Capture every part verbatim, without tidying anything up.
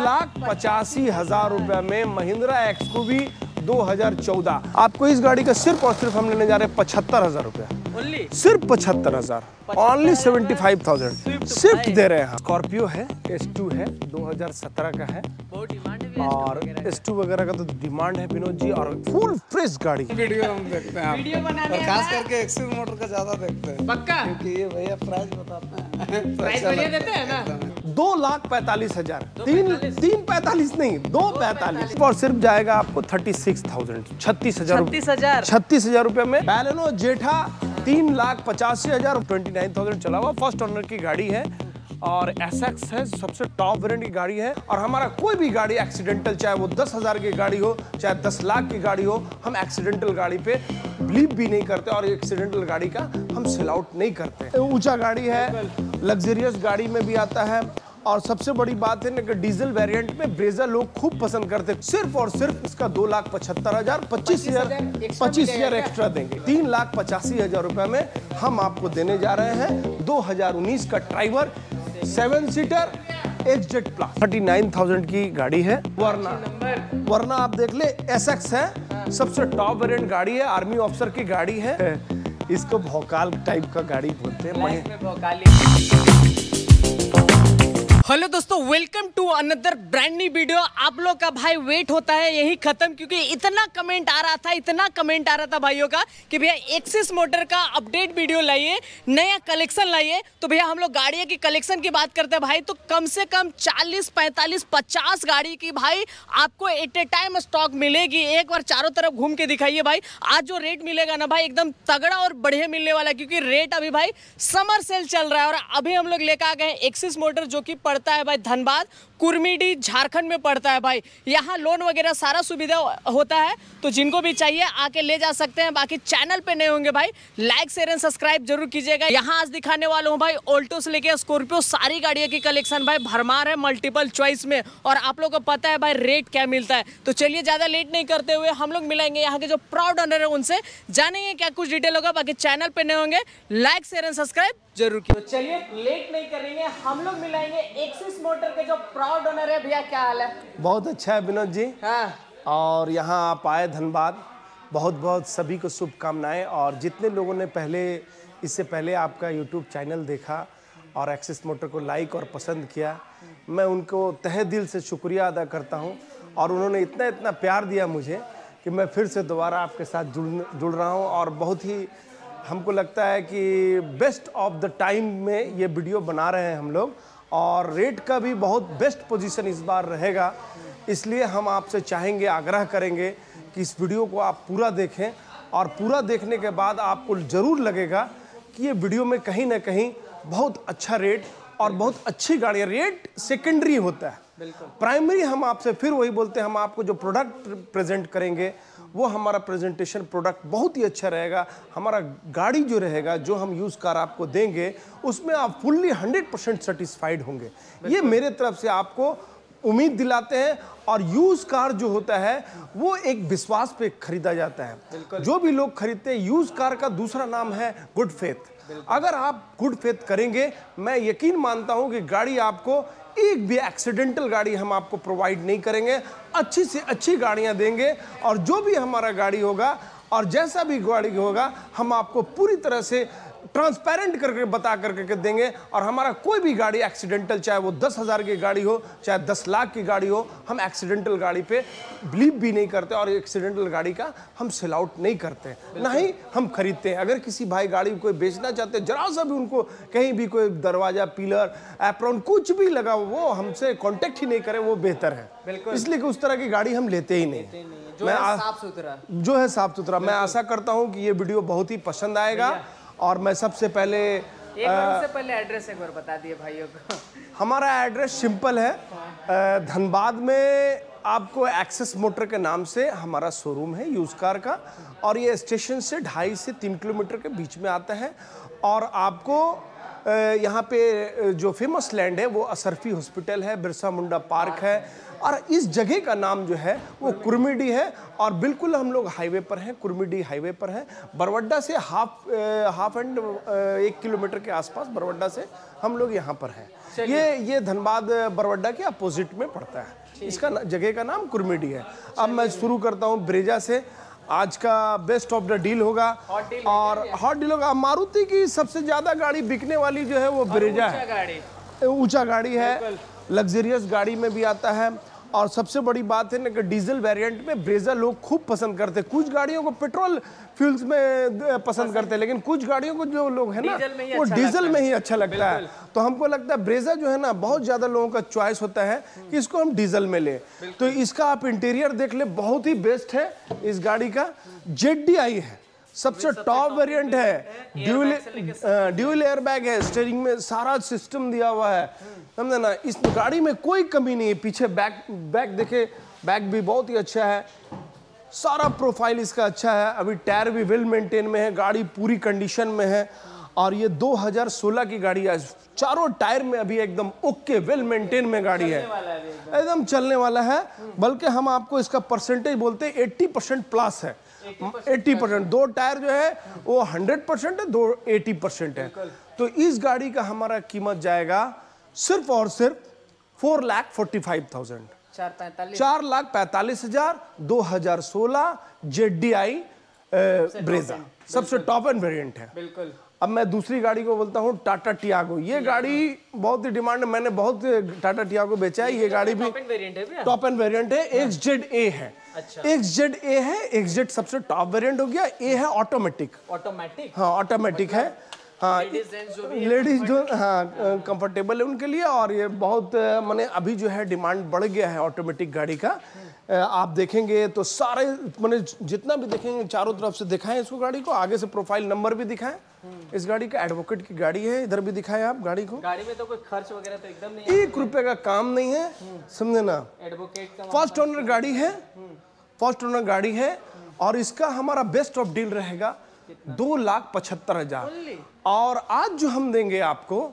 लाख पचासी हजार रुपए में महिंद्रा एक्सयूवी दो हज़ार चौदह। आपको इस गाड़ी का सिर्फ और सिर्फ हम लेने जा रहे हैं पचहत्तर हजार रुपया, सिर्फ पचहत्तर हजार, only seventy five thousand Swift दे रहे हैं। स्कॉर्पियो है, एस टू है, दो हज़ार सत्रह का है और एस टू वगैरह का तो डिमांड है विनोद जी, और फुल फ्रेश गाड़ी। वीडियो हम देखते हैं, वीडियो बनाने और खास करके एक्सयूवी मोटर का ज्यादा देखते हैं पक्का, क्योंकि ये भैया प्राइस बताते हैं, प्राइस बढ़िया देते हैं ना। दो लाख पैंतालीस हजार, तीन तीन पैंतालीस नहीं, दो पैंतालीस और सिर्फ जाएगा आपको थर्टी सिक्स थाउजेंड, छत्तीस हजार छत्तीस हजार छत्तीस हजार रुपए में। बैलेनो जेठा तीन लाख पचासी हजार, ट्वेंटी नाइन थाउजेंड चला हुआ, फर्स्ट ओनर की गाड़ी है और एसएक्स है, सबसे टॉप वेरिएंट की गाड़ी है। और हमारा कोई भी गाड़ी एक्सीडेंटल, चाहे वो दस हजार की गाड़ी हो, चाहे दस लाख की गाड़ी हो, हम एक्सीडेंटल गाड़ी पे बिलीव भी नहीं करते और एक्सीडेंटल गाड़ी का हम सेल आउट नहीं करते। ऊंचा गाड़ी है, लग्जरियस गाड़ी में भी आता है और सबसे बड़ी बात है ना कि डीजल वेरिएंट में ब्रेजा लोग खूब पसंद करते हैं। सिर्फ और सिर्फ इसका दो लाख पचहत्तर हजार, पच्चीस हजार पच्चीस हजार एक्स्ट्रा देंगे। तीन लाख पचासी हजार रुपए में हम आपको देने जा रहे हैं दो हजार उन्नीस का Triber seven seater X Z plus, thirty nine thousand की गाड़ी है। वरना वरना आप देख ले, एसएक्स है, सबसे टॉप वेरिएंट गाड़ी है, आर्मी ऑफिसर की गाड़ी है, इसको भौकाल टाइप का गाड़ी बोलते हैं। हेलो दोस्तों, welcome to another brand new video. आप लोग का भाई वेट होता है यही खत्म, क्योंकि इतना कमेंट आ रहा था इतना कमेंट आ रहा था भाइयों का कि भैया एक्सिस मोटर का अपडेट वीडियो लाइए, नया कलेक्शन लाइए। तो भैया हम लोग गाड़ियों की कलेक्शन की बात करते हैं भाई, तो कम से कम चालीस पैंतालीस पचास गाड़ी की भाई आपको एट ए टाइम स्टॉक मिलेगी। एक बार चारों तरफ घूम के दिखाइए भाई। आज जो रेट मिलेगा ना भाई, एकदम तगड़ा और बढ़िया मिलने वाला है, क्योंकि रेट अभी भाई समर सेल चल रहा है। और अभी हम लोग लेकर आ गए एक्सिस मोटर, जो कि पड़ता है भाई धनबाद, कुर्मीडी, झारखंड में पड़ता है भाई। यहाँ लोन वगैरह सारा सुविधा होता है, तो जिनको भी चाहिए आके ले जा सकते हैं। बाकी चैनल पे नए होंगे भाई, लाइक शेयर एंड सब्सक्राइब जरूर कीजिएगा। यहाँ आज दिखाने वाला हूँ भाई ऑल्टो से लेके स्कॉर्पियो, सारी गाड़ियों की कलेक्शन भाई भरमार है, मल्टीपल चॉइस में। और आप लोगों को पता है भाई रेट क्या मिलता है। तो चलिए ज्यादा लेट नहीं करते हुए हम लोग मिलाएंगे यहाँ के जो प्राउड ओनर है उनसे, जानेंगे क्या कुछ डिटेल होगा। बाकी चैनल पे नए होंगे, लाइक शेयर एंड सब्सक्राइब जरूर कीजिए। तो चलिए लेट नहीं करेंगे, हम लोग मिलाएंगे एक्सिस मोटर के जो प्राउड ओनर है। भैया क्या हाल है? बहुत अच्छा है विनोद जी। हाँ। और यहाँ आप आए धनबाद, बहुत बहुत सभी को शुभकामनाएं। और जितने लोगों ने पहले इससे पहले आपका यूट्यूब चैनल देखा और एक्सिस मोटर को लाइक और पसंद किया, मैं उनको तहे दिल से शुक्रिया अदा करता हूँ। और उन्होंने इतना इतना प्यार दिया मुझे कि मैं फिर से दोबारा आपके साथ जुड़ जुड़ रहा हूँ। और बहुत ही हमको लगता है कि बेस्ट ऑफ द टाइम में ये वीडियो बना रहे हैं हम लोग, और रेट का भी बहुत बेस्ट पोजीशन इस बार रहेगा। इसलिए हम आपसे चाहेंगे, आग्रह करेंगे कि इस वीडियो को आप पूरा देखें, और पूरा देखने के बाद आपको ज़रूर लगेगा कि ये वीडियो में कहीं ना कहीं बहुत अच्छा रेट और बहुत अच्छी गाड़ियाँ। रेट सेकेंडरी होता है, प्राइमरी हम आपसे फिर वही बोलते हैं, हम आपको जो प्रोडक्ट प्रेजेंट करेंगे वो हमारा प्रेजेंटेशन प्रोडक्ट बहुत ही अच्छा रहेगा। हमारा गाड़ी जो रहेगा, जो हम यूज़ कार आपको देंगे, उसमें आप फुल्ली हंड्रेड परसेंट सेटिस्फाइड होंगे। ये मेरे तरफ से आपको उम्मीद दिलाते हैं। और यूज़ कार जो होता है वो एक विश्वास पे खरीदा जाता है। जो भी लोग खरीदते हैं, यूज़ कार का दूसरा नाम है गुड फेथ। अगर आप गुड फेथ करेंगे, मैं यकीन मानता हूँ कि गाड़ी आपको, एक भी एक्सीडेंटल गाड़ी हम आपको प्रोवाइड नहीं करेंगे, अच्छी से अच्छी गाड़ियां देंगे। और जो भी हमारा गाड़ी होगा और जैसा भी गाड़ी होगा, हम आपको पूरी तरह से ट्रांसपेरेंट करके बता करके देंगे। और हमारा कोई भी गाड़ी एक्सीडेंटल, चाहे वो दस हज़ार की गाड़ी हो, चाहे दस लाख की गाड़ी हो, हम एक्सीडेंटल गाड़ी पे बिलीव भी नहीं करते और एक्सीडेंटल गाड़ी का हम सेल आउट नहीं करते, ना ही हम खरीदते हैं। अगर किसी भाई गाड़ी को कोई बेचना चाहते हैं, जरा सा भी उनको कहीं भी कोई दरवाजा, पिलर, एप्रॉन कुछ भी लगा, वो हमसे कॉन्टेक्ट ही नहीं करे, वो बेहतर है। इसलिए कि उस तरह की गाड़ी हम लेते ही नहीं, जो है साफ सुथरा, जो है साफ सुथरा। मैं आशा करता हूँ कि ये वीडियो बहुत ही पसंद आएगा। और मैं सबसे पहले एक बार से पहले एड्रेस एक बार बता दिए भाइयों को। हमारा एड्रेस सिंपल है, धनबाद में आपको एक्सिस मोटर के नाम से हमारा शोरूम है यूज कार का, और ये स्टेशन से ढाई से तीन किलोमीटर के बीच में आता है। और आपको यहाँ पे जो फेमस लैंड है वो असरफी हॉस्पिटल है, बिरसा मुंडा पार्क है, और इस जगह का नाम जो है वो कुर्मिडी है। और बिल्कुल हम लोग हाईवे पर हैं, कुर्मिडी हाईवे पर हैं। बरवड्डा से हाफ हाफ एंड एक किलोमीटर के आसपास बरवड्डा से हम लोग यहाँ पर हैं। ये ये धनबाद बरवड्डा के अपोजिट में पड़ता है। इसका जगह का नाम कुर्मिडी है। अब मैं शुरू करता हूँ ब्रेजा से। आज का बेस्ट ऑफ द डील होगा और हॉट डील होगा। मारुति की सबसे ज्यादा गाड़ी बिकने वाली जो है वो ब्रेजा है। ऊंचा गाड़ी है, लग्जरियस गाड़ी में भी आता है। और सबसे बड़ी बात है ना कि डीजल वेरिएंट में ब्रेजा लोग खूब पसंद करते हैं। कुछ गाड़ियों को पेट्रोल फ्यूल्स में पसंद करते हैं, लेकिन कुछ गाड़ियों को जो लोग हैं ना वो डीजल में ही अच्छा लगता है। तो हमको लगता है ब्रेजा जो है ना बहुत ज़्यादा लोगों का चॉइस होता है कि इसको हम डीजल में लें। तो इसका आप इंटीरियर देख ले, बहुत ही बेस्ट है इस गाड़ी का। जेड डी आई है, सबसे टॉप वेरिएंट है, ड्यूल ड्यूल एयरबैग है, स्टीयरिंग में सारा सिस्टम दिया हुआ है, समझे ना। इस गाड़ी में कोई कमी नहीं है। पीछे बैक बैक देखे, बैक भी बहुत ही अच्छा है, सारा प्रोफाइल इसका अच्छा है। अभी टायर भी वेल मेंटेन में है, गाड़ी पूरी कंडीशन में है। और ये दो हज़ार सोलह की गाड़ी है, चारों टायर में अभी एकदम ओके वेल मेंटेन में गाड़ी है, एकदम चलने वाला है। बल्कि हम आपको इसका परसेंटेज बोलते हैं अस्सी परसेंट प्लस है। अस्सी परसेंट, दो टायर जो है वो सौ परसेंट है, दो अस्सी परसेंट है। तो इस गाड़ी का हमारा कीमत जाएगा सिर्फ और सिर्फ four lakh forty five thousand, चार लाख पैंतालीस हजार, दो हजार सोलह जेड डी आई ब्रेजा, सबसे टॉप एंड वेरिएंट है। बिल्कुल। अब मैं दूसरी गाड़ी को बोलता हूँ टाटा टियागो। ये गाड़ी बहुत ही डिमांड है, मैंने बहुत टाटा टियागो बेचा है। ये गाड़ी भी टॉप एंड वेरिएंट है, एक्स जेड ए है। एक्स जेड ए है, एक्स जेड सबसे टॉप वेरिएंट हो गया। ए है ऑटोमेटिक, ऑटोमेटिक हाँ ऑटोमेटिक है। हाँ लेडीज जो हाँ कंफर्टेबल है उनके लिए। और ये बहुत माने अभी जो है डिमांड बढ़ गया है ऑटोमेटिक गाड़ी का। आप देखेंगे तो सारे माने जितना भी देखेंगे चारों तरफ से दिखाएं इसको, गाड़ी को आगे से प्रोफाइल नंबर भी दिखाएं। इस गाड़ी का एडवोकेट की गाड़ी है, इधर भी दिखाएं आप गाड़ी को। गाड़ी में तो कोई खर्च वगैरह तो एकदम नहीं है, एक रुपए का काम नहीं है, समझे ना। एडवोकेट का फर्स्ट ओनर गाड़ी है, फर्स्ट ओनर गाड़ी है। और इसका हमारा बेस्ट ऑफ डील रहेगा दो लाख पचहत्तर हजार। और आज जो हम देंगे आपको,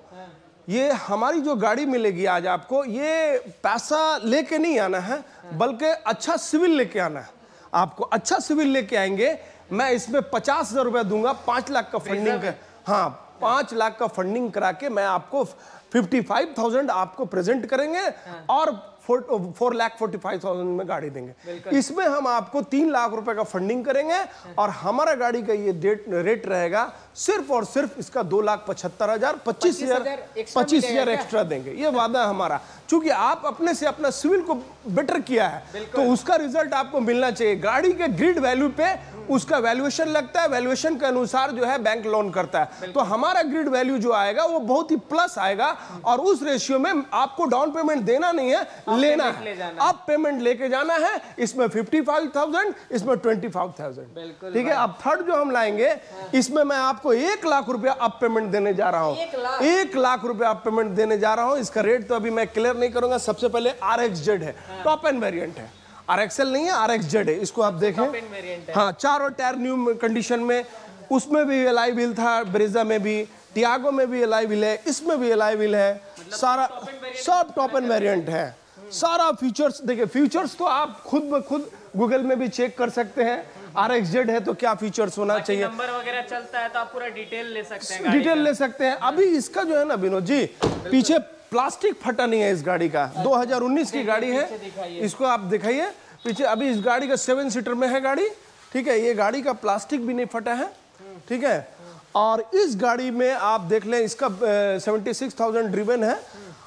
ये हमारी जो गाड़ी मिलेगी आज आपको, ये पैसा लेके नहीं आना है, बल्कि अच्छा सिविल लेके आना है। आपको अच्छा सिविल लेके आएंगे, मैं इसमें पचास हजार रुपया दूंगा, पांच लाख का फंडिंग कर, हाँ पांच लाख का फंडिंग करा के मैं आपको फिफ्टी फाइव थाउजेंड आपको प्रेजेंट करेंगे और four lakh forty five thousand में गाड़ी देंगे। इसमें हम आपको तीन लाख रुपए का फंडिंग करेंगे और हमारा गाड़ी का ये डेट रेट रहेगा सिर्फ और सिर्फ इसका दो लाख पचहत्तर हजार, पच्चीस हजार पच्चीस हजार एक्स्ट्रा देंगे। ये वादा है हमारा, क्योंकि आप अपने से अपना सिविल को बेटर किया है तो उसका रिजल्ट आपको मिलना चाहिए। गाड़ी के ग्रिड वैल्यू पे उसका वैल्यूएशन लगता है, वैल्यूएशन के अनुसार जो है बैंक लोन करता है। तो हमारा ग्रिड वैल्यू जो आएगा वो बहुत ही प्लस आएगा और उस रेशियो में आपको डाउन पेमेंट देना नहीं है, लेना है। आप पेमेंट लेके जाना है, इसमें फिफ्टी फाइव थाउजेंड, इसमें ट्वेंटी फाइव थाउजेंड, ठीक है। अब थर्ड जो हम लाएंगे, इसमें मैं आपको एक लाख रुपया अप पेमेंट देने जा रहा हूं, एक लाख रुपया अप पेमेंट देने जा रहा हूं। इसका रेट तो अभी मैं क्लियर नहीं करूंगा। सबसे पहले आर एक्स जेड है, टॉप एंड वेरिएंट है, आर एक्स एल नहीं है, आर एक्स जेड है। इसको आप देखें, हाँ चारों टायर न्यू कंडीशन में, उसमें भी एलॉय व्हील था, ब्रेजा में भी, टियागो में भी एलॉय व्हील है, इसमें भी एलॉय व्हील है, सारा सब टॉप एंड वेरिएंट है। सारा फीचर्स देखिए, फीचर्स तो आप खुद ब खुद गूगल में भी चेक कर सकते हैं। आर एक्स जेड है तो क्या फीचर्स होना चाहिए, नंबर वगैरह चलता है तो आप पूरा डिटेल ले सकते हैं, डिटेल ले सकते हैं। अभी इसका जो है ना विनोद जी, पीछे प्लास्टिक फटा नहीं है इस गाड़ी का, दो हज़ार उन्नीस की गाड़ी है। इसको आप दिखाइए पीछे, अभी इस गाड़ी का सेवन सीटर में है गाड़ी, ठीक है। ये गाड़ी का प्लास्टिक भी नहीं फटा है, ठीक है। और इस गाड़ी में आप देख लें, इसका सेवेंटी सिक्स थाउजेंड ड्रिवन है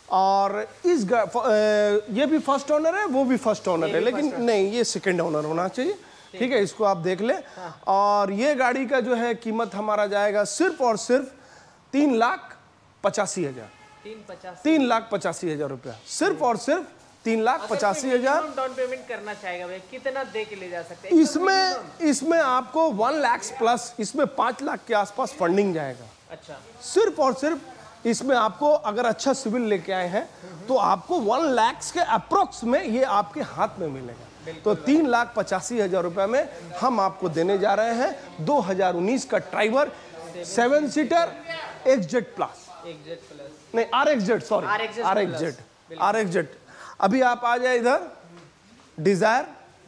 और इस ये भी फर्स्ट ओनर है, वो भी फर्स्ट ओनर है, लेकिन नहीं ये सेकंड ओनर होना चाहिए, ठीक है। इसको आप देख लें। और ये गाड़ी का जो है कीमत हमारा जाएगा सिर्फ और सिर्फ तीन लाख पचासी हजार, तीन लाख पचासी हजार रुपया, सिर्फ और सिर्फ तीन लाख पचासी हजार डाउन पेमेंट करना चाहेगा भाई, कितना दे के ले जा सकते हैं? इसमें इसमें आपको वन लाख प्लस, इसमें पांच लाख के आसपास फंडिंग जाएगा। अच्छा, सिर्फ और सिर्फ इसमें आपको अगर अच्छा सिविल लेके आए हैं तो आपको वन लाख के अप्रोक्स में ये आपके हाथ में मिलेगा। तो तीन लाख पचासी हजार रुपए में हम आपको देने जा रहे हैं दो हजार उन्नीस का Triber seven seater X Z plus. X plus नहीं R X Z, sorry R X Z, R X Z. अभी आप आ जाए इधर डिजायर,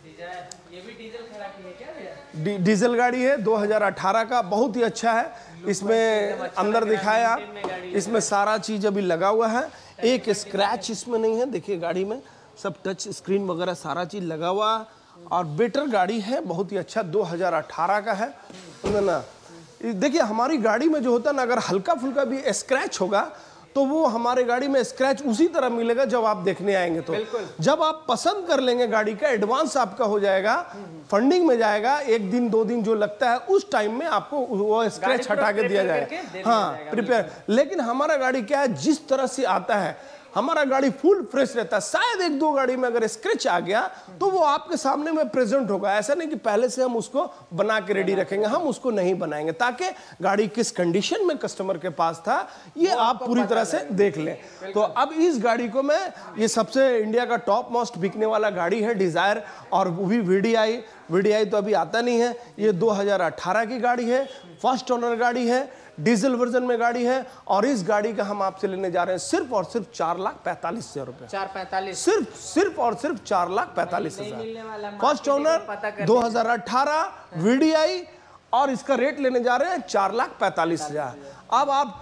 ये भी डीजल खड़ा की है क्या भैया? डी, डीजल गाड़ी है दो हज़ार अठारह का, बहुत ही अच्छा है। इसमें अंदर दिखाया आप, इसमें सारा चीज अभी लगा हुआ है, एक स्क्रैच इसमें नहीं है। देखिए गाड़ी में सब टच स्क्रीन वगैरह सारा चीज लगा हुआ, और बेटर गाड़ी है, बहुत ही अच्छा दो हज़ार अठारह का है ना। देखिए हमारी गाड़ी में जो होता है ना, अगर हल्का फुल्का भी स्क्रैच होगा तो वो हमारे गाड़ी में स्क्रैच उसी तरह मिलेगा जब आप देखने आएंगे। तो जब आप पसंद कर लेंगे गाड़ी का, एडवांस आपका हो जाएगा, फंडिंग में जाएगा, एक दिन दो दिन जो लगता है उस टाइम में आपको वो स्क्रैच हटा के दिया जाएगा। हाँ प्रिपेयर। लेकिन हमारा गाड़ी क्या है, जिस तरह से आता है हमारा गाड़ी फुल फ्रेश रहता है। शायद एक दो गाड़ी में अगर स्क्रैच आ गया तो वो आपके सामने में प्रेजेंट होगा। ऐसा नहीं कि पहले से हम उसको बना के रेडी रखेंगे, हम उसको नहीं बनाएंगे, ताकि गाड़ी किस कंडीशन में कस्टमर के पास था ये आप पूरी तरह से देख लें। तो अब इस गाड़ी को मैं, ये सबसे इंडिया का टॉप मोस्ट बिकने वाला गाड़ी है डिजायर, और वो भी V D I. V D I तो अभी आता नहीं है, ये दो हज़ार अठारह की गाड़ी है, फर्स्ट ओनर गाड़ी है, डीजल वर्जन में गाड़ी है, और इस गाड़ी का हम आपसे लेने जा रहे हैं सिर्फ और सिर्फ चार लाख पैंतालीस हजार रुपए। चार पैंतालीस सिर्फ सिर्फ और सिर्फ चार लाख पैंतालीस हजार। फर्स्ट ओनर दो हज़ार अठारह वी डी आई, और इसका रेट लेने जा रहे हैं चार लाख पैंतालीस हजार। अब आप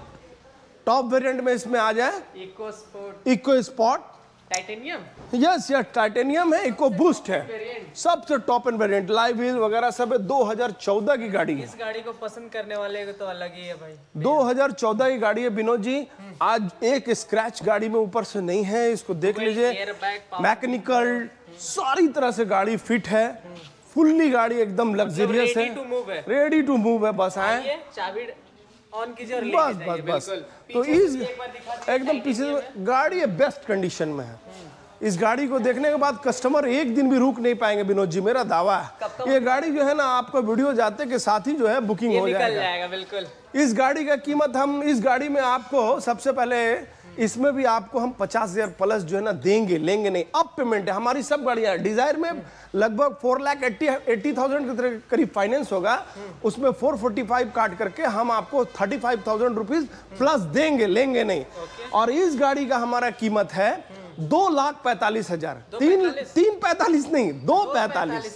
टॉप वेरिएंट में इसमें आ जाए, EcoSport, EcoSport, Titanium, yes yes Titanium है, इको बूस्ट है, सबसे top end variant, live wheel वगैरह सब है। दो हज़ार चौदह की गाड़ी है। इस गाड़ी को पसंद करने वाले को तो अलग ही है भाई। दो हज़ार चौदह की गाड़ी है विनोद जी, आज एक स्क्रैच गाड़ी में ऊपर से नहीं है, इसको देख लीजिए, मैकेनिकल सारी तरह से गाड़ी फिट है, फुल्ली गाड़ी एकदम लग्जरियस है, रेडी टू मूव है। बस आए, चाबी ऑन कीजिए और बस बस बस। तो इस एकदम पीछे गाड़ी है, बेस्ट कंडीशन में है। इस गाड़ी को देखने के बाद कस्टमर एक दिन भी रुक नहीं पाएंगे विनोद जी, मेरा दावा है। ये गाड़ी जो है ना, आपका वीडियो जाते के साथ ही जो है बुकिंग हो जाएगा, जाएगा बिल्कुल। इस गाड़ी का कीमत हम, इस गाड़ी में आपको सबसे पहले इसमें भी आपको हम पचास हजार प्लस जो है ना देंगे, लेंगे नहीं, अब पेमेंट है। हमारी सब गाड़ियां डिजायर में लगभग four lakh eighty eighty thousand के करीब फाइनेंस होगा, उसमें फोर फोर्टी फाइव काट करके हम आपको thirty five thousand rupees plus देंगे, लेंगे नहीं। और इस गाड़ी का हमारा कीमत है दो लाख पैंतालीस हजार, तीन तीन पैंतालीस नहीं, दो पैंतालीस,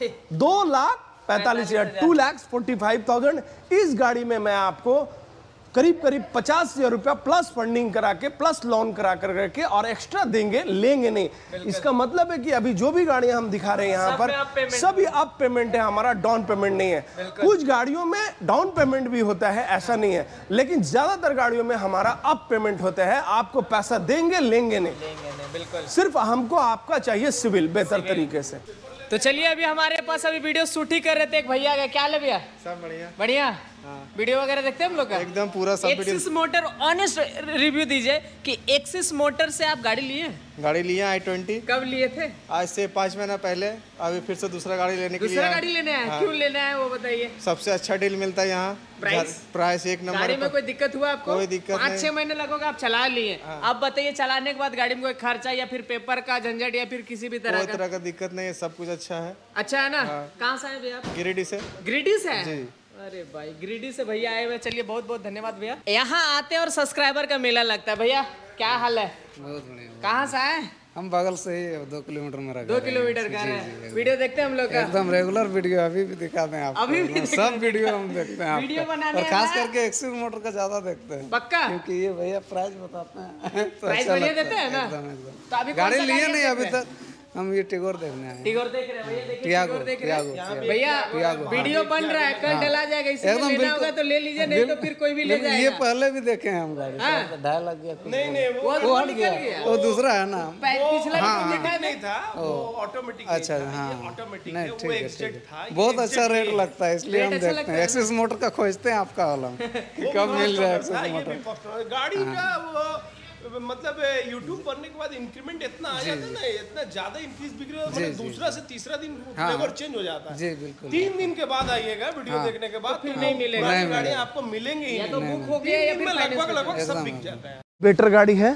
दो लाख पैंतालीस हजार, two lakhs forty five thousand. इस गाड़ी में मैं आपको करीब करीब पचास हजार रुपया प्लस फंडिंग करा के, प्लस लोन करा कर करके और एक्स्ट्रा देंगे, लेंगे नहीं। इसका मतलब है कि अभी जो भी गाड़ियां हम दिखा रहे हैं यहाँ पर सभी अप पेमेंट है, हमारा डाउन पेमेंट नहीं है। कुछ गाड़ियों में डाउन पेमेंट भी होता है, ऐसा नहीं है, लेकिन ज्यादातर गाड़ियों में हमारा अप पेमेंट होता है। आपको पैसा देंगे, लेंगे नहीं, बिल्कुल। सिर्फ हमको आपका चाहिए सिविल बेहतर तरीके से। तो चलिए, अभी हमारे पास अभी वीडियो शूट ही कर रहे थे, एक भैया का, क्या ले भैया? सब बढ़िया बढ़िया। हाँ। वीडियो वगैरह देखते हैं हम लोग का एकदम पूरा सब। एक्सिस मोटर ऑनेस्ट रिव्यू दीजिए कि एक्सिस मोटर से आप गाड़ी लिए? गाड़ी लिए आई ट्वेंटी। कब लिए थे? आज से पाँच महीना पहले। अभी फिर से दूसरा गाड़ी लेने के लिए। दूसरा गाड़ी लेने आए? क्यों लेना है वो बताइए। सबसे अच्छा डील मिलता है यहाँ, प्राइस प्राइस एक नंबर। गाड़ी में कोई दिक्कत हुआ आपको? कोई दिक्कत नहीं। पाँच छह महीने लगोगा, आप चला लिए। अब बताइए, चलाने के बाद गाड़ी में कोई खर्चा या फिर पेपर का झंझट या फिर किसी भी तरह कोई तरह का दिक्कत नहीं है, सब कुछ अच्छा है। अच्छा है ना? कहाँ से आए भैया आप? गिरिडीह से। गिरिडीह से? अरे भाई, गिरिडीह से भैया आए हुए। चलिए, बहुत बहुत धन्यवाद भैया। यहाँ आते हैं और सब्सक्राइबर का मेला लगता है। भैया क्या हाल है? बहुत बढ़िया। कहाँ से आए? हम बगल से ही दो किलोमीटर में दो किलोमीटर का है। वीडियो देखते हैं हम लोग का एकदम रेगुलर वीडियो, अभी भी दिखाते हैं आपको। अभी भी सब वीडियो हम देखते हैं, वीडियो बनाने और खास करके एक्सिस मोटर का ज्यादा देखते हैं। पक्का? क्योंकि ये भैया प्राइस बताते हैं, प्राइस बढ़िया देते हैं ना? एकदम एकदम। तो अभी गाड़ी लिए नहीं अभी तक, हम ये टिगोर देखने आए। टिगोर देख रहे हैं भैया, देखिए टिगोर देख रहे हैं भैया। वीडियो बन रहा है, कल डला जाएगा, इसलिए लेना होगा तो ले लीजिए, नहीं तो फिर कोई भी ले जाएगा। ये पहले भी देखे हैं हम गाड़ी, ढाई लग गया। नहीं नहीं, वो वो हट गया, वो दूसरा है ना, पिछला नहीं था, वो ऑटोमेटिक। अच्छा हाँ, ऑटोमेटिक नहीं वो ठीक है एग्जिट ठीक था। है, बहुत अच्छा रेट लगता है, इसलिए हम देखते हैं। एक्सिस मोटर का खोजते हैं आपका वाला कि कब मिल जाए एक्सिस मोटर। गाड़ी का वो मतलब यूट्यूब बनने के बाद इंक्रीमेंट इतना आ जाता है ना, इतना ज्यादा इंक्रीज बिक रहा है, मतलब दूसरा से तीसरा दिन फ्लेवर चेंज हो जाता है। जी बिल्कुल। तीन दिन के बाद आइएगा वीडियो देखने के बाद, फिर नहीं मिलेगा, गाड़ी आपको मिलेंगी ही तो बुक हो गया या फिर लगभग लगभग सब बिक जाता है। बेटर गाड़ी है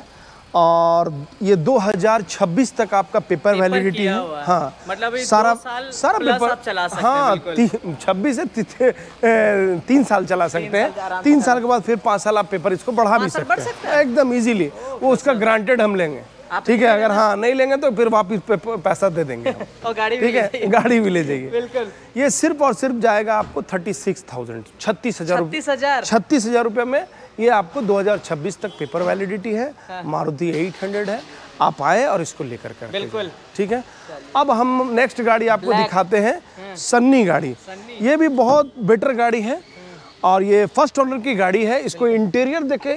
और ये दो हज़ार छब्बीस तक आपका पेपर वैलिडिटी है। हाँ, मतलब सारा साल सारा पेपर आप चला सकते हाँ, हैं। छब्बीस से ती, तीन साल चला सकते हैं। तीन साल के बाद फिर पाँच साल आप पेपर इसको बढ़ा भी सकते हैं एकदम इजीली। वो उसका ग्रांटेड हम लेंगे, ठीक है। अगर हाँ नहीं लेंगे तो फिर वापिस पैसा दे देंगे और गाड़ी ठीक है, गाड़ी भी ले जाइए। बिल्कुल। ये सिर्फ और सिर्फ जाएगा आपको थर्टी सिक्स थाउजेंड छत्तीस हजार छत्तीस हजार छत्तीस हजार रुपये में। ये आपको दो हज़ार छब्बीस तक पेपर वैलिडिटी है। हाँ। मारुति एट हंड्रेड है। आप आए और इसको लेकर कर बिल्कुल, ठीक है। अब हम नेक्स्ट गाड़ी आपको दिखाते हैं, सन्नी गाड़ी। ये भी बहुत बेटर गाड़ी है और ये फर्स्ट ओनर की गाड़ी है। इसको इंटीरियर देखे,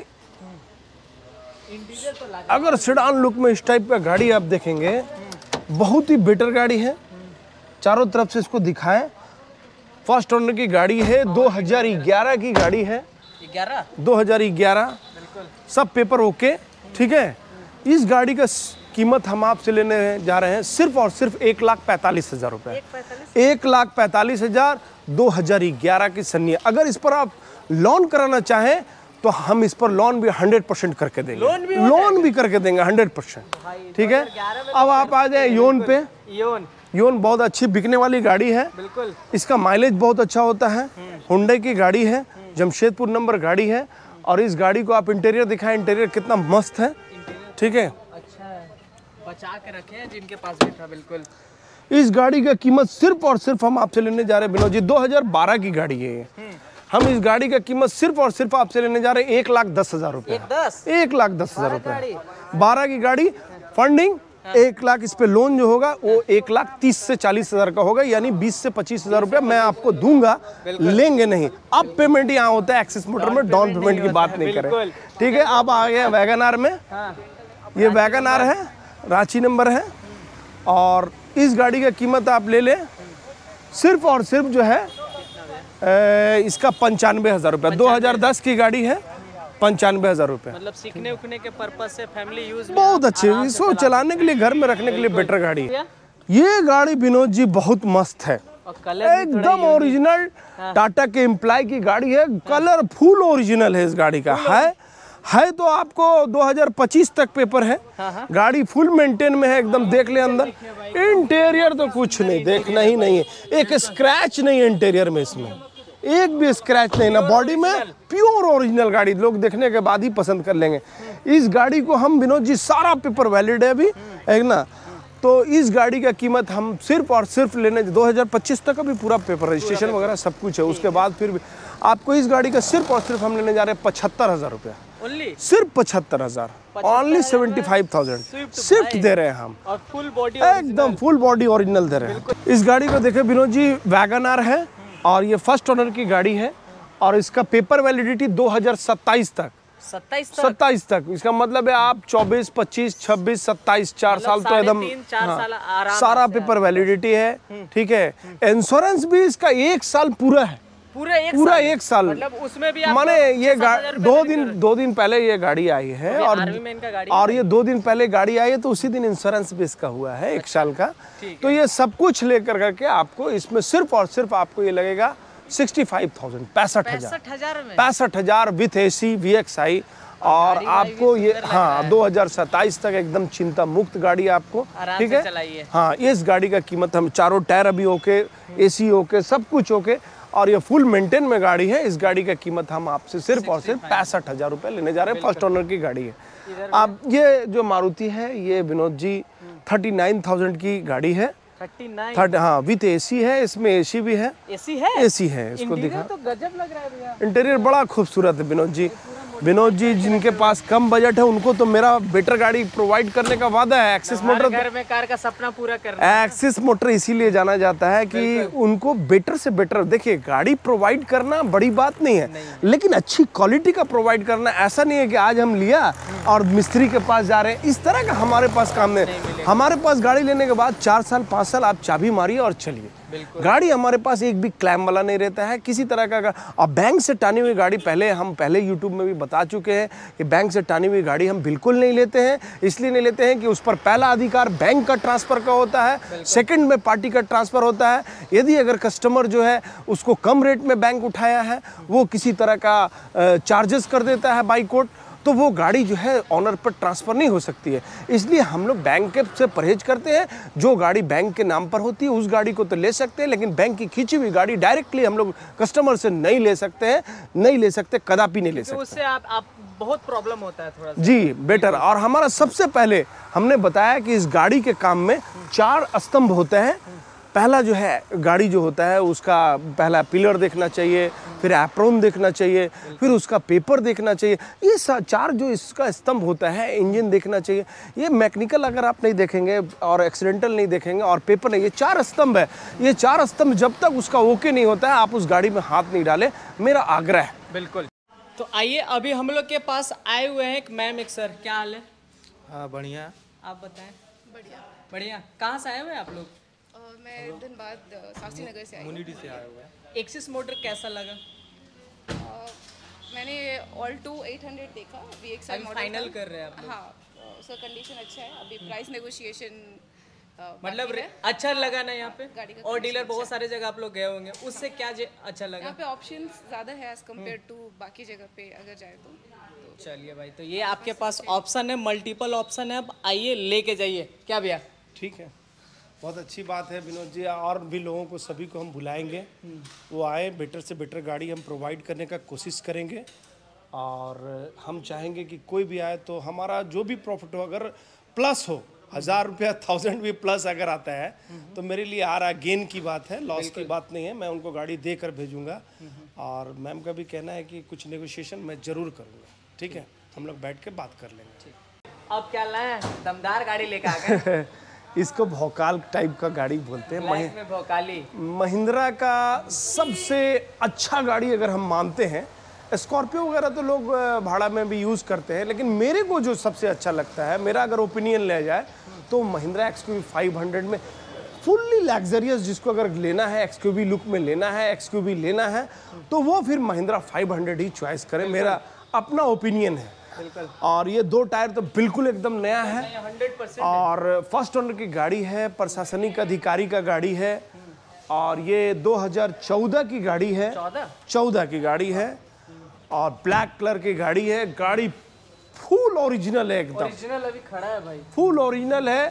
अगर सेडान लुक में इस टाइप का गाड़ी आप देखेंगे, बहुत ही बेटर गाड़ी है। चारों तरफ से इसको दिखाएं। फर्स्ट ओनर की गाड़ी है, दो हज़ार ग्यारह की गाड़ी है। ग्यारह दो हज़ार ग्यारह सब पेपर ओके, ठीक है। इस गाड़ी का कीमत हम आपसे लेने जा रहे हैं सिर्फ और सिर्फ एक लाख पैंतालीस हजार रुपये। एक लाख पैंतालीस हजार दो हज़ार ग्यारह की सन्नी। अगर इस पर आप लोन कराना चाहें तो हम इस पर लोन भी हंड्रेड परसेंट करके देंगे। लोन भी लोन भी करके देंगे हंड्रेड परसेंट, ठीक है। अब आप आ जाए योन पे। योन योन बहुत अच्छी बिकने वाली गाड़ी है। बिल्कुल। इसका माइलेज बहुत अच्छा होता है। हुंडई की गाड़ी है, जमशेदपुर नंबर गाड़ी है। और इस गाड़ी को आप इंटीरियर दिखाएं, इंटीरियर कितना मस्त है, ठीक है। अच्छा है, बचा के रखे हैं जिनके पास बैठा। बिल्कुल। इस गाड़ी का कीमत सिर्फ और सिर्फ हम आपसे लेने जा रहे हैं विनोद जी, दो हज़ार बारह की गाड़ी है ये। हम इस गाड़ी का कीमत सिर्फ और सिर्फ आपसे लेने जा रहे हैं एक लाख दस हजार रुपए। एक लाख दस हजार रुपए बारह की गाड़ी। फंडिंग एक लाख, इस पे लोन जो होगा वो एक लाख तीस से चालीस हजार का होगा, यानी बीस से पच्चीस हजार रुपया मैं आपको दूंगा, लेंगे नहीं। अब पेमेंट यहाँ होता है एक्सिस मोटर में, डाउन पेमेंट की बात नहीं करें, ठीक है। अब आ गए वैगन आर में। ये वैगन आर है, रांची नंबर है। और इस गाड़ी का कीमत आप ले लें सिर्फ और सिर्फ जो है ए, इसका पंचानवे हजार रुपया। दो हजार दस की गाड़ी है, पंचानवे हजार रुपये। मतलब सीखने उखने के पर्पज से, फैमिली यूज बहुत अच्छे, इसको चलाने के लिए, घर में रखने के लिए बेटर गाड़ी है। ये गाड़ी विनोद जी बहुत मस्त है, एकदम ओरिजिनल टाटा के एम्प्लॉय की गाड़ी है। कलर फुल ओरिजिनल है इस गाड़ी का। है है तो आपको दो हज़ार पच्चीस तक पेपर है। गाड़ी फुल मेंटेन में है, एकदम देख ले अंदर। इंटीरियर तो कुछ नहीं, देखना ही नहीं है। एक स्क्रैच नहीं है इंटीरियर में, इसमें एक भी स्क्रैच नहीं ना। बॉडी में प्योर ओरिजिनल गाड़ी, लोग देखने के बाद ही पसंद कर लेंगे इस गाड़ी को। हम विनोद जी सारा पेपर वैलिड है अभी, है ना। तो इस गाड़ी का कीमत हम सिर्फ और सिर्फ लेने, दो हज़ार पच्चीस तक अभी पूरा पेपर रजिस्ट्रेशन वगैरह सब कुछ है। उसके बाद फिर भी आपको इस गाड़ी का सिर्फ और सिर्फ हम लेने जा रहे हैं पचहत्तर हजार रुपया। सिर्फ पचहत्तर हजार only seventy five thousand Swift दे रहे हैं हम। और फुल बॉडी, एकदम फुल बॉडी ओरिजिनल दे रहे हैं। इस गाड़ी को देखे विनोद जी, वैगन आर है और ये फर्स्ट ओनर की गाड़ी है। और इसका पेपर वैलिडिटी दो हज़ार सत्ताईस तक सत्ताईस तक सत्ताईस तक। इसका मतलब है आप चौबीस, पच्चीस, छब्बीस, सत्ताईस, चार साल तो एकदम हाँ, सारा पेपर वैलिडिटी है, ठीक है। इंश्योरेंस भी इसका एक साल पूरा है, पूरा एक पूरा साल। एक साल मतलब उसमें भी माने ये दो दिन दो दिन पहले ये गाड़ी आई है और और ये दो दिन पहले गाड़ी आई है, तो उसी दिन इंश्योरेंस भी इसका हुआ है एक साल का। तो ये सब कुछ लेकर करके आपको इसमें सिर्फ और सिर्फ आपको ये लगेगा सिक्सटी फाइव थाउजेंड पैंसठ हजार पैंसठ हजार with A C V X I. और आपको ये हाँ दो हज़ार सत्ताईस तक एकदम चिंता मुक्त गाड़ी आपको, ठीक है। हाँ, इस गाड़ी का कीमत हम चारों टायर अभी ओके, एसी ओके, सब कुछ ओके और ये फुल मेंटेन में गाड़ी है। इस गाड़ी का कीमत हम आपसे सिर्फ और सिर्फ पैंसठ हजार रुपये लेने जा रहे हैं। फर्स्ट ओनर की गाड़ी है। अब ये जो मारुति है ये Vinod ji thirty nine thousand की गाड़ी है। थर्टी हाँ विथ एसी है, इसमें एसी भी है। एसी है एसी है। इसको दिखा तो गजब लग रहा है भैया। इंटीरियर बड़ा खूबसूरत है विनोद जी। विनोद जी जिनके पास कम बजट है उनको तो मेरा बेटर गाड़ी प्रोवाइड करने का वादा है। एक्सिस मोटर घर में कार का सपना पूरा करना है। एक्सिस मोटर इसीलिए जाना जाता है कि उनको बेटर से बेटर, देखिए गाड़ी प्रोवाइड करना बड़ी बात नहीं है, नहीं। लेकिन अच्छी क्वालिटी का प्रोवाइड करना। ऐसा नहीं है कि आज हम लिया और मिस्त्री के पास जा रहे हैं, इस तरह का हमारे पास काम नहीं, नहीं हमारे पास गाड़ी लेने के बाद चार साल पाँच साल आप चाबी मारिए और चलिए। गाड़ी हमारे पास एक भी क्लैम वाला नहीं रहता है किसी तरह का। और बैंक से टानी हुई गाड़ी, पहले हम पहले यूट्यूब में भी बता चुके हैं कि बैंक से टानी हुई गाड़ी हम बिल्कुल नहीं लेते हैं। इसलिए नहीं लेते हैं कि उस पर पहला अधिकार बैंक का ट्रांसफ़र का होता है, सेकंड में पार्टी का ट्रांसफ़र होता है। यदि अगर कस्टमर जो है उसको कम रेट में बैंक उठाया है, वो किसी तरह का चार्जेस कर देता है बाई कोर्ट, तो वो गाड़ी जो है ऑनर पर ट्रांसफ़र नहीं हो सकती है। इसलिए हम लोग बैंक के से परहेज करते हैं। जो गाड़ी बैंक के नाम पर होती है उस गाड़ी को तो ले सकते हैं, लेकिन बैंक की खींची हुई गाड़ी डायरेक्टली हम लोग कस्टमर से नहीं ले सकते हैं, नहीं ले सकते, कदापि नहीं ले सकते। उससे आप आप बहुत प्रॉब्लम होता है थोड़ा सा। जी बेटर। और हमारा सबसे पहले हमने बताया कि इस गाड़ी के काम में चार स्तंभ होते हैं। पहला जो है गाड़ी जो होता है उसका पहला पिलर देखना चाहिए, फिर एप्रोन देखना चाहिए, फिर उसका पेपर देखना चाहिए। ये चार जो इसका स्तंभ होता है, इंजन देखना चाहिए। ये मैकेनिकल अगर आप नहीं देखेंगे और एक्सीडेंटल नहीं देखेंगे और पेपर नहीं, ये चार स्तंभ है। ये चार स्तंभ जब तक उसका ओके नहीं होता है आप उस गाड़ी में हाथ नहीं डालें, मेरा आग्रह है। बिल्कुल। तो आइए अभी हम लोग के पास आए हुए हैं एक मैम, एक सर। क्या हाल है? हाँ बढ़िया। आप बताएं। बढ़िया बढ़िया। कहाँ से आए हुए हैं आप लोग? अ, मैं दिन बाद साक्षी नगर से आई हूँ। मुनिडी से आया हुआ है। एक्सिस मोटर कैसा लगा? अ, मैंने ऑल टू एट हंड्रेड देखा, वी एक्स आई अभी मॉडल फाइनल था। कर रहे हैं आप लोग? हाँ, उसका कंडीशन अच्छा है। अभी प्राइस नेगोशिएशन मतलब अच्छा लगा ना यहाँ पे? गाड़ी का और डीलर condition बहुत अच्छा सारे जगह आप लोग गए होंगे, उससे क्या जे- अच्छा लगा? यहाँ पे ऑप्शंस ज़्यादा है एज कम्पेयर टू बाकी जगह पे अगर जाए तो। चलिए भाई, तो ये आपके पास ऑप्शन है, मल्टीपल ऑप्शन है। अब आइए लेके जाइए। क्या भैया? ठीक है, बहुत अच्छी बात है विनोद जी। और भी लोगों को, सभी को हम बुलाएंगे, वो आए, बेटर से बेटर गाड़ी हम प्रोवाइड करने का कोशिश करेंगे। और हम चाहेंगे कि कोई भी आए तो हमारा जो भी प्रॉफिट हो, अगर प्लस हो, हज़ार रुपया थाउजेंड भी प्लस अगर आता है तो मेरे लिए आ रहा गेन की बात है, लॉस की बात नहीं है। मैं उनको गाड़ी दे कर भेजूँगा। और मैम का भी कहना है कि कुछ नेगोशिएशन मैं ज़रूर करूँगा। ठीक है, हम लोग बैठ के बात कर लेंगे। अब क्या लाए? दमदार गाड़ी लेके आ गए। इसको भौकाल टाइप का गाड़ी बोलते हैं। ब्लैक में भौकाली। महिंद्रा का सबसे अच्छा गाड़ी अगर हम मानते हैं, स्कॉर्पियो वगैरह तो लोग भाड़ा में भी यूज़ करते हैं, लेकिन मेरे को जो सबसे अच्छा लगता है, मेरा अगर ओपिनियन ले जाए तो महिंद्रा एक्सक्यूवी फाइव हंड्रेड में फुल्ली लग्जरियस जिसको अगर लेना है, एक्सक्यूवी लुक में लेना है, एक्सक्यूवी लेना है, तो वो फिर महिंद्रा फाइव हंड्रेड ही चॉइस करें। मेरा अपना ओपिनियन है। और ये दो टायर तो बिल्कुल एकदम नया है हंड्रेड परसेंट और फर्स्ट ओनर की गाड़ी है, प्रशासनिक अधिकारी का गाड़ी है। और ये दो हज़ार चौदह की गाड़ी है, चौदह की गाड़ी है और ब्लैक कलर की गाड़ी है। गाड़ी फुल ओरिजिनल है, एकदम ओरिजिनल अभी खड़ा है भाई, फुल ओरिजिनल है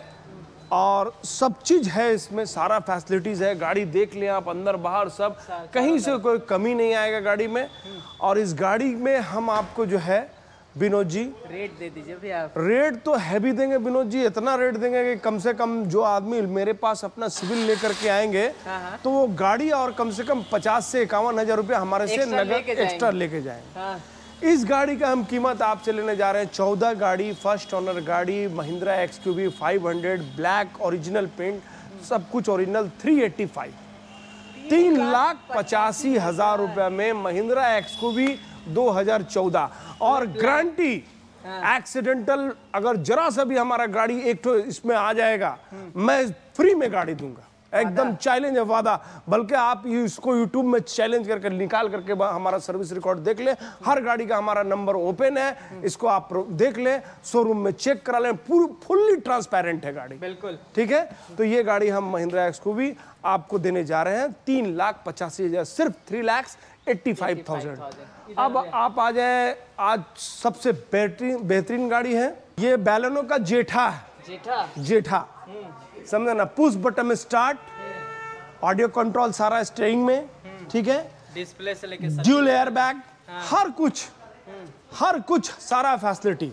और सब चीज़ है इसमें, सारा फैसिलिटीज़ है। गाड़ी देख लें आप, अंदर बाहर सब, कहीं से कोई कमी नहीं आएगा गाड़ी में। और इस गाड़ी में हम आपको जो है विनोद जी रेट दे दीजिए भैया आप। रेट तो हैवी देंगे विनोद जी, इतना रेट देंगे कि कम से कम जो आदमी मेरे पास अपना सिविल लेकर के आएंगे तो वो गाड़ी और कम से कम पचास से इक्यावन हजार रुपया हमारे से नगद एक्स्ट्रा लेके जाएंगे। हाँ। इस गाड़ी का हम कीमत आपसे लेने जा रहे हैं चौदह गाड़ी, फर्स्ट ओनर गाड़ी, Mahindra XUV five hundred, black original paint, सब कुछ ओरिजिनल, थ्री एट्टी फाइव, तीन लाख पचासी हजार रुपया में महिंद्रा एक्सक्यूवी दो हज़ार चौदह। और गारंटी एक्सीडेंटल अगर जरा सा भी हमारा गाड़ी एक तो इसमें आ जाएगा, मैं फ्री में गाड़ी दूंगा, एकदम चैलेंज है, वादा। बल्कि आप इसको यूट्यूब में चैलेंज करके निकाल करके हमारा सर्विस रिकॉर्ड देख लें, हर गाड़ी का हमारा नंबर ओपन है, इसको आप देख लें, शोरूम में चेक करा लें, पूरी फुल्ली ट्रांसपेरेंट है गाड़ी। बिल्कुल ठीक है। तो ये गाड़ी हम महिंद्रा एक्सक्यूवी आपको देने जा रहे हैं तीन लाख पचासी हजार, सिर्फ three lakhs eighty five thousand. अब आप आ जाए, आज सबसे बेहतरीन बेहतरीन गाड़ी है, ये बैलेनो का जेठा है। जेठा जेठा समझे ना, पुश बटन में स्टार्ट, ऑडियो कंट्रोल सारा स्टीयरिंग में। ठीक है, डिस्प्ले से लेके ड्यूल एयर बैग, हर कुछ हर कुछ सारा फैसिलिटी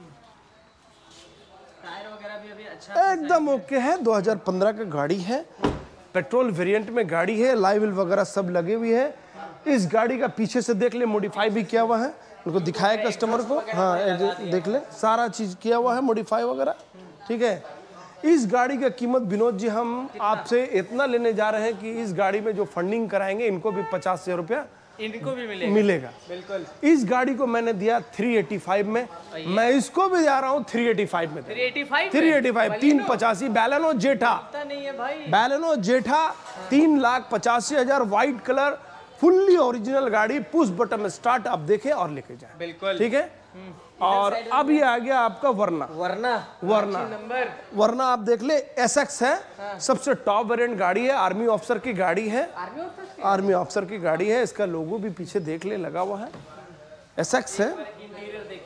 टायर वगैरह भी अभी अच्छा एकदम ओके है। दो हज़ार पंद्रह का गाड़ी है, पेट्रोल वेरिएंट में गाड़ी है, लाइव व्हील वगैरह सब लगे हुए है। इस गाड़ी का पीछे से देख ले, मॉडिफाई भी किया हुआ है, उनको दिखाए कस्टमर को। हाँ देख ले, सारा चीज किया हुआ है, मॉडिफाई वगैरह। ठीक है। इस गाड़ी का कीमत विनोद जी हम आपसे इतना लेने जा रहे हैं कि इस गाड़ी में जो फंडिंग कराएंगे इनको भी पचास हजार रुपया इनको भी मिलेगा। मिलेगा। बिल्कुल। इस गाड़ी को मैंने दिया थ्री एटी फाइव में, मैं इसको भी जा रहा हूँ थ्री एटी फाइव में, three eighty five three eighty five तीन पचासी बैलेनो जेठा, नहीं है भाई, बैलेनो जेठा तीन लाख पचासी हजार, व्हाइट कलर, फुल्ली ओरिजिनल गाड़ी, पुश बटन में स्टार्ट, आप देखें और लेके जाएं। बिल्कुल। ठीक है। और अब ये आ गया आपका वरना वरना वरना नंबर वरना आप देख ले, एसएक्स है। हाँ। सबसे टॉप वेरिएंट गाड़ी है, आर्मी ऑफिसर की गाड़ी है, आर्मी ऑफिसर आर्मी ऑफिसर की गाड़ी है। इसका लोगो भी पीछे देख ले लगा हुआ है, एसएक्स है। इंटीरियर देखिए भाई,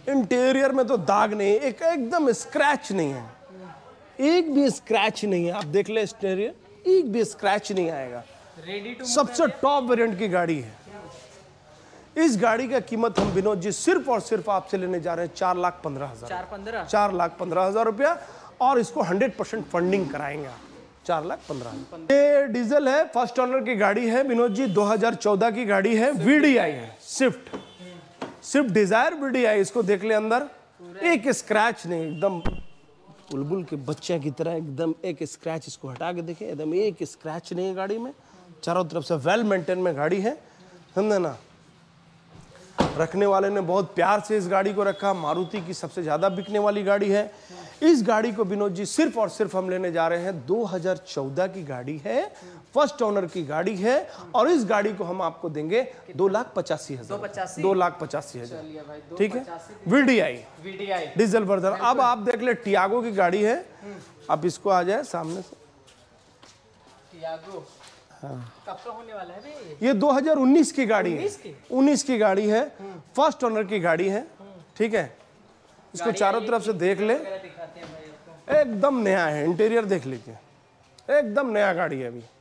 इंटीरियर में तो दाग नहीं, एक एकदम स्क्रैच नहीं है, एक भी स्क्रैच नहीं है। आप देख ले इंटीरियर, एक भी स्क्रैच नहीं आएगा। रेडी टू सबसे टॉप वेरिएंट की गाड़ी है। इस गाड़ी का कीमत हम विनोद जी सिर्फ और सिर्फ आपसे लेने जा रहे हैं चार लाख पंद्रह हजार चार पंद्रह चार लाख पंद्रह हजार रुपया, और इसको हंड्रेड परसेंट फंडिंग कराएंगे आप। चार लाख पंद्रह हजार। ये डीजल है, फर्स्ट ओनर की गाड़ी है विनोद जी, दो हज़ार चौदह की गाड़ी है, वीडीआई है, स्विफ्ट स्विफ्ट डिजायर वीडीआई। इसको देख ले अंदर, एक स्क्रैच नहीं, एकदम बुलबुल के बच्चे की तरह एकदम एक स्क्रैच। इसको हटा के देखें, एकदम एक स्क्रैच नहीं है गाड़ी में, चारों तरफ से वेल मेंटेन में गाड़ी है, समझे ना। रखने वाले ने बहुत प्यार से इस गाड़ी को रखा। मारुति की सबसे ज़्यादा बिकने वाली गाड़ी है। इस गाड़ी को विनोद जी सिर्फ और सिर्फ हम लेने जा रहे हैं, दो हज़ार चौदह की गाड़ी है, फर्स्ट ओनर की गाड़ी है, और इस गाड़ी को हम आपको देंगे दो लाख पचासी हजार दो लाख पचासी हजार ठीक है, वीडीआई वीडीआई डीजल वर्जन। अब आप देख ले टियागो की गाड़ी है, अब इसको आ जाए सामने से। टियागो हाँ। कब का होने वाला है भाई? ये दो हज़ार उन्नीस की गाड़ी है, उन्नीस की गाड़ी है, फर्स्ट ओनर की गाड़ी है, ठीक है। इसको चारों तरफ से देख ले, एकदम नया है, इंटीरियर देख लीजिए, एकदम नया गाड़ी है। अभी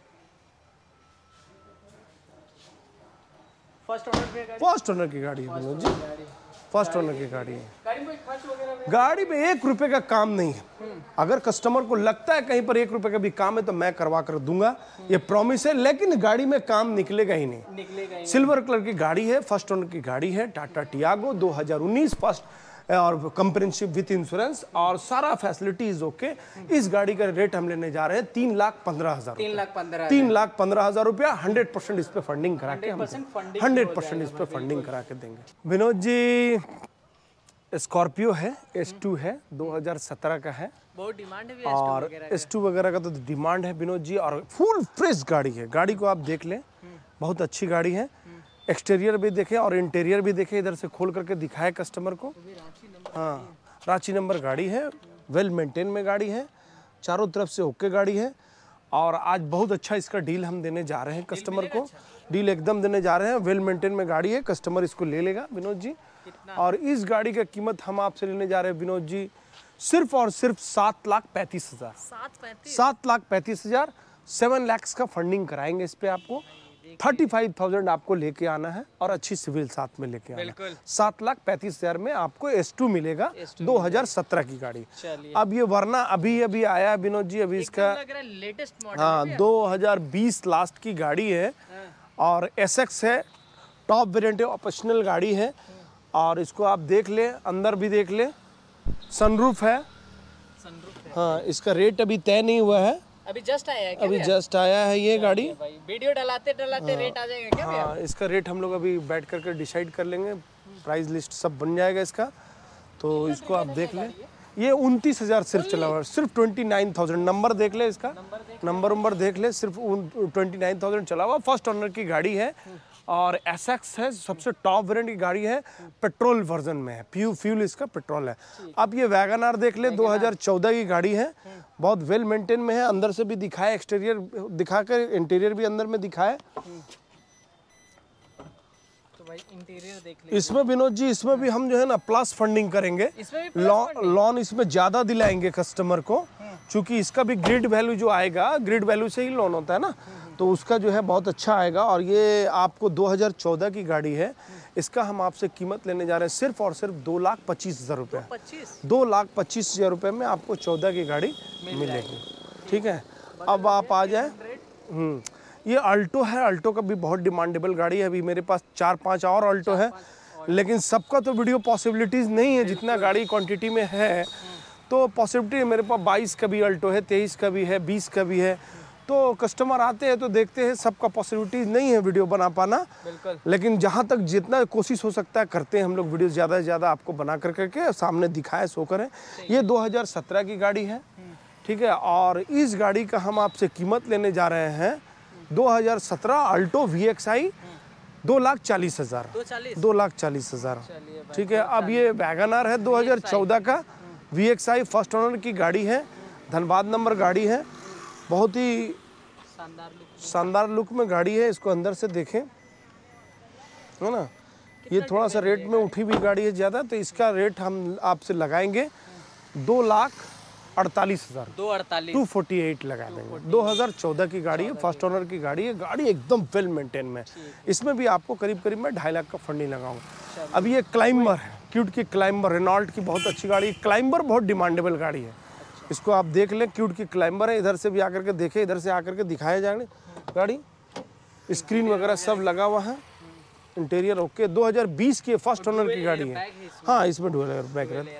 फर्स्ट ओनर पे गाड़ी फर्स्ट ओनर की गाड़ी है विनोद जी, फर्स्ट ओनर की गाड़ी है। गाड़ी में खर्च वगैरह गाड़ी में एक रुपए का काम नहीं है। अगर कस्टमर को लगता है कहीं पर एक रुपए का भी काम है तो मैं करवा कर दूंगा, ये प्रॉमिस है, लेकिन गाड़ी में काम निकलेगा ही नहीं। निकलेगा ही सिल्वर कलर की गाड़ी है, फर्स्ट ओनर की गाड़ी है, टाटा टियागो दो हज़ार उन्नीस फर्स्ट, और कंप्रेहेंसिव विथ इंश्योरेंस और सारा फैसिलिटीज ओके। इस गाड़ी का रेट हम लेने जा रहे हैं तीन लाख पंद्रह हजार तीन लाख पंद्रह तीन लाख पंद्रह हजार रुपया। हंड्रेड परसेंट इस पे फंडिंग करा के हम funding हंड्रेड परसेंट इस पे फंडिंग करा के देंगे। विनोद जी स्कॉर्पियो है, एस टू है, दो हज़ार सत्रह का है, बहुत डिमांड है भी और एस टू वगैरह का तो डिमांड है विनोद जी, और फुल फ्रेश गाड़ी है। गाड़ी को आप देख लें, बहुत अच्छी गाड़ी है। एक्सटीरियर भी देखें और इंटीरियर भी देखें, इधर से खोल करके दिखाए कस्टमर को। हाँ, रांची नंबर गाड़ी है, वेल मेंटेन में गाड़ी है, चारों तरफ से ओके गाड़ी है, और आज बहुत अच्छा इसका डील हम देने जा रहे हैं कस्टमर को। डील एकदम देने जा रहे हैं, वेल मेंटेन में गाड़ी है, कस्टमर इसको ले लेगा विनोद जी। और इस गाड़ी का कीमत हम आपसे लेने जा रहे हैं विनोद जी सिर्फ और सिर्फ सात लाख पैंतीस हजार सात लाख पैंतीस हजार सेवन लैक्स का फंडिंग कराएंगे इस पे आपको। थर्टी फाइव थाउजेंड आपको लेके आना है और अच्छी सिविल साथ में लेके आना है। सात लाख पैंतीस हजार में आपको एस टू मिलेगा, दो हज़ार सत्रह की गाड़ी। अब ये वरना अभी अभी आया विनोद जी, अभी इसका लेटेस्ट मॉडल हाँ दो हज़ार बीस लास्ट की गाड़ी है, और एस एक्स है, टॉप वेरिएंट है, ऑप्शनल गाड़ी है। और इसको आप देख ले, अंदर भी देख ले, सनरूफ है, सनरूफ है। हाँ इसका रेट अभी तय नहीं हुआ है, अभी जस्ट आया है क्या अभी जस्ट आया है ये गाड़ी। भाई वीडियो डलाते डलाते रेट आ जाएगा क्या भैया? हाँ इसका रेट हम लोग अभी बैठ करके डिसाइड कर लेंगे, प्राइस लिस्ट सब बन जाएगा इसका, तो इसको आप देख लें। ये उनतीस हजार सिर्फ चला हुआ है, सिर्फ ट्वेंटी नाइन थाउजेंड नंबर देख ले, इसका नंबर नंबर देख ले, सिर्फ ट्वेंटी नाइन थाउजेंड चला हुआ, फर्स्ट ओनर की गाड़ी है, और एस एक्स है, सबसे टॉप वेरिएंट की गाड़ी है, पेट्रोल वर्जन में है, फ्यू फ्यूल इसका पेट्रोल है। अब ये वैगन आर देख ले, दो हज़ार चौदह की गाड़ी है, बहुत वेल मेंटेन में है, अंदर से भी दिखाए, एक्सटीरियर दिखाकर इंटीरियर भी अंदर में दिखाए। तो भाई इंटीरियर देख ले। इसमें विनोद जी, इसमें भी हम जो है ना प्लस फंडिंग करेंगे, लोन लोन इसमें ज्यादा दिलाएंगे कस्टमर को, क्योंकि इसका भी ग्रिड वैल्यू जो आएगा, ग्रिड वैल्यू से ही लोन होता है ना, तो उसका जो है बहुत अच्छा आएगा। और ये आपको दो हज़ार चौदह की गाड़ी है, इसका हम आपसे कीमत लेने जा रहे हैं सिर्फ और सिर्फ दो लाख पच्चीस हजार रुपये दो लाख पच्चीस हजार रुपये में आपको चौदह की गाड़ी मिलेगी, ठीक है। अब आप आ जाए, हम्म ये अल्टो है, अल्टो का भी बहुत डिमांडेबल गाड़ी है, अभी मेरे पास चार पांच और अल्टो है, लेकिन सबका तो वीडियो पॉसिबिलिटीज़ नहीं है, जितना गाड़ी क्वांटिटी में है तो पॉसिबिलिटी है। मेरे पास बाईस का भी अल्टो है, तेईस का भी है, बीस का भी है, तो कस्टमर आते हैं तो देखते हैं, सबका पॉसिबिलिटीज नहीं है वीडियो बना पाना, लेकिन जहाँ तक जितना कोशिश हो सकता है करते हैं हम लोग, वीडियो ज़्यादा से ज़्यादा आपको बना कर करके सामने दिखाए, शो करें। ये दो हज़ार सत्रह की गाड़ी है, ठीक है, और इस गाड़ी का हम आपसे कीमत लेने जा रहे हैं दो हज़ार सत्रह अल्टो वी एक्स आई दो लाख चालीस हज़ार दो लाख चालीस हज़ार ठीक है। अब ये वैगन आर है दो हज़ार चौदह का, V X I first owner की गाड़ी है, धनबाद नंबर गाड़ी है, बहुत ही शानदार लुक में गाड़ी है। इसको अंदर से देखें, है ना, ये थोड़ा सा रेट में उठी हुई गाड़ी है ज़्यादा, तो इसका रेट हम आपसे लगाएंगे दो लाख अड़तालीस हज़ार दो अड़तालीस टू फोर्टी एट लगा देंगे। दो हज़ार चौदह की गाड़ी है, फर्स्ट ओनर की गाड़ी है, गाड़ी एकदम वेल मेंटेन में। इसमें भी आपको करीब करीब मैं ढाई लाख का फंडिंग लगाऊंगा। अब ये क्लाइंबर है, क्यूट की क्लाइंबर, रेनॉल्ट की बहुत अच्छी गाड़ी है। क्लाइंबर बहुत डिमांडेबल गाड़ी है, इसको आप देख लें। क्यूट की क्लाइंबर है, इधर से भी आकर के देखें, इधर से आकर के दिखाया जाए गाड़ी, स्क्रीन वगैरह सब लगा हुआ है, इंटीरियर ओके। दो हज़ार बीस की फर्स्ट ओनर की गाड़ी है। हाँ, इसमें डुअल एयर बैग है,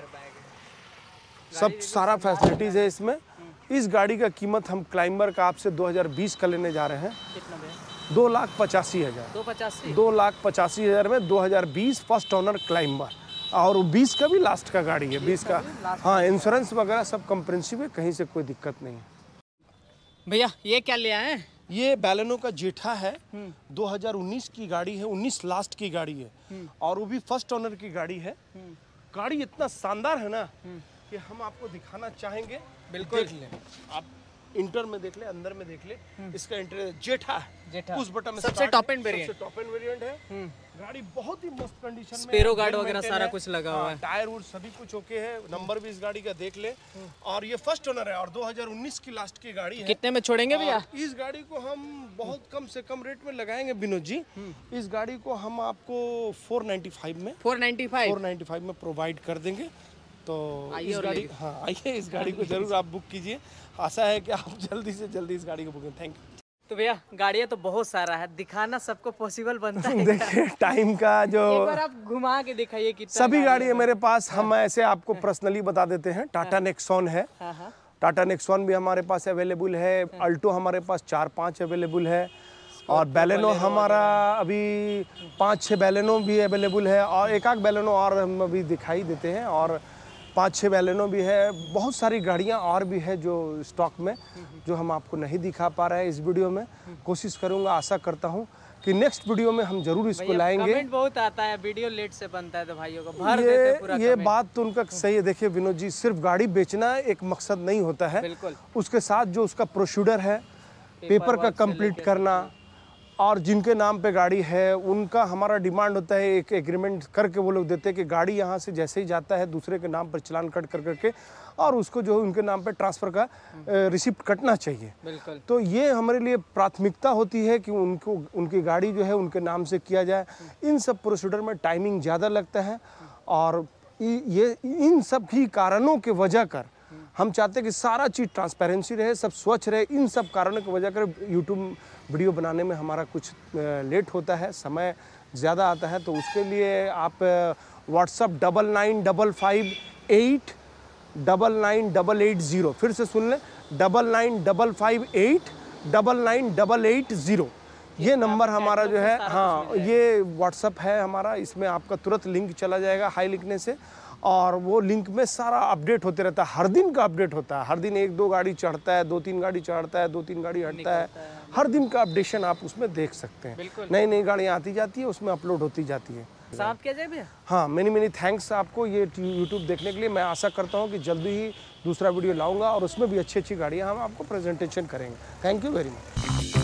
सब सारा फैसिलिटीज़ है इसमें। इस गाड़ी का कीमत हम क्लाइंबर का आपसे दो हज़ार बीस का लेने जा रहे हैं, दो लाख पचासी हज़ार दो पचासी दो लाख पचासी हज़ार में दो हज़ार बीस फर्स्ट ओनर क्लाइंबर। और बीस का भी लास्ट का गाड़ी है, बीस का। हाँ, इंश्योरेंस वगैरह सब कंप्रेहेंसिव है, कहीं से कोई दिक्कत नहीं है। भैया ये क्या ले आए हैं? ये बैलेनो का जेठा है, दो हज़ार उन्नीस की गाड़ी है, उन्नीस लास्ट की गाड़ी है, और वो भी फर्स्ट ओनर की गाड़ी है। गाड़ी इतना शानदार है ना कि हम आपको दिखाना चाहेंगे। बिल्कुल। देख लें आप, इंटर में देख ले, अंदर में देख ले। इसका इंटीरियर जेठा है, जेठा। उस बटन में सबसे टॉप एंड वेरिएंट, सबसे टॉप एंड वेरिएंट है। गाड़ी बहुत ही मस्त कंडीशन में, स्पेरो गार्ड वगैरह maintain सारा है। कुछ लगा हुआ है। टायर वूर सभी कुछ ओके है, नंबर भी इस गाड़ी का देख ले। और ये फर्स्ट ओनर है और दो हज़ार उन्नीस की लास्ट की गाड़ी है। कितने में छोड़ेंगे भैया? और इस गाड़ी को हम बहुत कम से कम रेट में लगाएंगे विनोद जी। इस गाड़ी को हम आपको चार सौ पचानवे में फोर नाइन्टी फाइव चार सौ पचानवे में प्रोवाइड कर देंगे। तो आइए इस और गाड़ी, ले हाँ आइए, इस गाड़ी को जरूर आप बुक कीजिए। आशा है कि आप जल्दी से जल्दी इस गाड़ी को बुकिंग। Thank you. तो भैया गाड़ियाँ तो बहुत सारा है, दिखाना सबको पॉसिबल बनता है। देखिए टाइम का जो, एक बार आप घुमा के दिखाइए कितना सभी गाड़ी है मेरे पास। हम ऐसे आपको पर्सनली बता देते हैं। टाटा नेक्सॉन है, हाँ हाँ टाटा नेक्सॉन भी हमारे पास अवेलेबल है। अल्टो हमारे पास चार पांच अवेलेबल है, और बैलेनो हमारा अभी पाँच छः बैलेनो भी अवेलेबल है, और एक आध बैलेनो और हम अभी दिखाई देते हैं, और पाँच छः बैलेनो भी है। बहुत सारी गाड़ियां और भी है जो स्टॉक में, जो हम आपको नहीं दिखा पा रहे हैं इस वीडियो में। कोशिश करूंगा, आशा करता हूं कि नेक्स्ट वीडियो में हम जरूर इसको लाएंगे। कमेंट बहुत आता है, वीडियो लेट से बनता है तो भाइयों को भर देते हैं पूरा ये ये कमेंट। बात तो उनका सही है। देखिए विनोद जी, सिर्फ गाड़ी बेचना एक मकसद नहीं होता है, बिल्कुल। उसके साथ जो उसका प्रोसीडर है, पेपर का कंप्लीट करना, और जिनके नाम पे गाड़ी है उनका हमारा डिमांड होता है, एक एग्रीमेंट करके वो लोग देते हैं कि गाड़ी यहाँ से जैसे ही जाता है दूसरे के नाम पर चलान कट कर करके, और उसको जो है उनके नाम पे ट्रांसफ़र का रिसिप्ट कटना चाहिए। बिल्कुल। तो ये हमारे लिए प्राथमिकता होती है कि उनको, उनकी गाड़ी जो है उनके नाम से किया जाए। इन सब प्रोसीडर में टाइमिंग ज़्यादा लगता है, और ये इन सब ही कारणों के वजह कर हम चाहते हैं कि सारा चीज़ ट्रांसपेरेंसी रहे, सब स्वच्छ रहे। इन सब कारणों की वजह कर यूट्यूब वीडियो बनाने में हमारा कुछ लेट होता है, समय ज़्यादा आता है। तो उसके लिए आप WhatsApp double nine double five eight double nine double eight zero, फिर से सुन लें, double nine double five eight double nine double eight zero, ये नंबर हमारा जो है, हाँ ये व्हाट्सअप है हमारा। इसमें आपका तुरंत लिंक चला जाएगा हाई लिखने से, और वो लिंक में सारा अपडेट होते रहता है। हर दिन का अपडेट होता है, हर दिन एक दो गाड़ी चढ़ता है, दो तीन गाड़ी चढ़ता है, दो तीन गाड़ी हटता है। हर दिन का अपडेशन आप उसमें देख सकते हैं। नई नई गाड़ियाँ आती जाती है, उसमें अपलोड होती जाती है। समाप्त किया जाए भैया? हाँ, मेनी मेनी थैंक्स आपको ये यूट्यूब देखने के लिए। मैं आशा करता हूँ कि जल्दी ही दूसरा वीडियो लाऊंगा, और उसमें भी अच्छी अच्छी गाड़ियाँ हम आपको प्रेजेंटेशन करेंगे। Thank you very much.